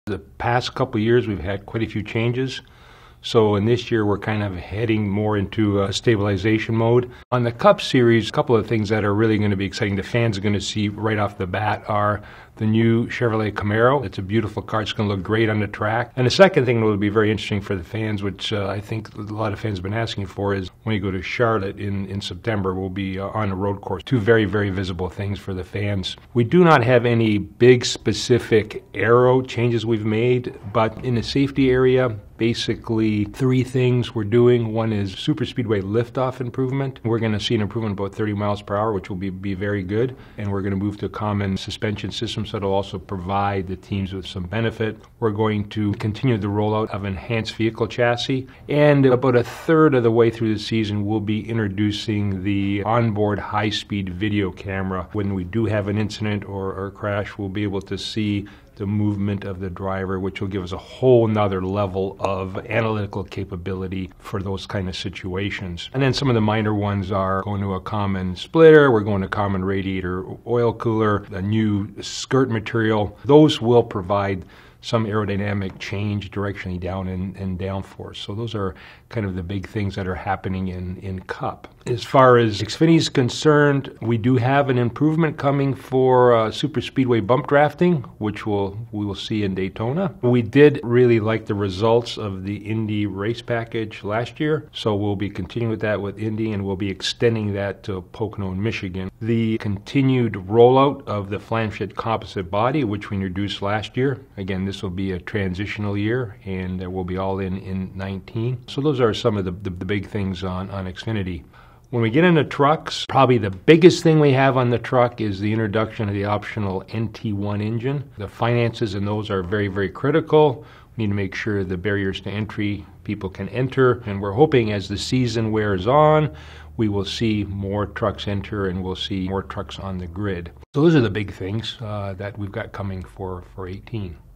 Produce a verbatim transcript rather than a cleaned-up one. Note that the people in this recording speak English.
The past couple of years we've had quite a few changes. So in this year, we're kind of heading more into a stabilization mode. On the Cup Series, a couple of things that are really going to be exciting the fans are going to see right off the bat are the new Chevrolet Camaro. It's a beautiful car. It's going to look great on the track. And the second thing that will be very interesting for the fans, which uh, I think a lot of fans have been asking for, is when you go to Charlotte in, in September, we'll be uh, on a road course. Two very, very visible things for the fans. We do not have any big specific aero changes we've made, but in the safety area, basically three things we're doing. One is super speedway liftoff improvement. We're going to see an improvement of about thirty miles per hour, which will be, be very good. And we're going to move to a common suspension system, so it'll also provide the teams with some benefit. We're going to continue the rollout of enhanced vehicle chassis. And about a third of the way through the season, we'll be introducing the onboard high-speed video camera. When we do have an incident or, or crash, we'll be able to see the movement of the driver, which will give us a whole nother level of analytical capability for those kind of situations. And then some of the minor ones are going to a common splitter, we're going to common radiator oil cooler, a new skirt material. Those will provide some aerodynamic change directionally down and, and downforce. So those are kind of the big things that are happening in, in Cup. As far as Xfinity is concerned, we do have an improvement coming for uh, super speedway bump drafting, which we'll, we will see in Daytona. We did really like the results of the Indy race package last year, so we'll be continuing with that with Indy, and we'll be extending that to Pocono in Michigan. The continued rollout of the flange composite body, which we introduced last year, again, this will be a transitional year, and we'll be all in in nineteen. So those are some of the, the, the big things on, on Xfinity. When we get into trucks, probably the biggest thing we have on the truck is the introduction of the optional N T one engine. The finances in those are very, very critical. We need to make sure the barriers to entry, people can enter, and we're hoping as the season wears on, we will see more trucks enter and we'll see more trucks on the grid. So those are the big things uh, that we've got coming for, for eighteen.